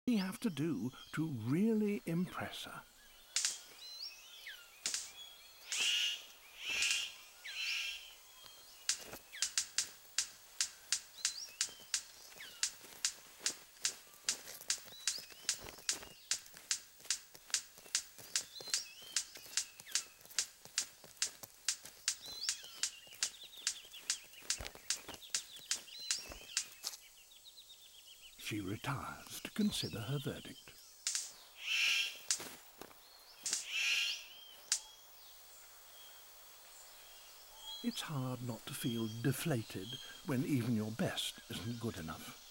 you have to do to really impress her? She retires to consider her verdict. It's hard not to feel deflated when even your best isn't good enough.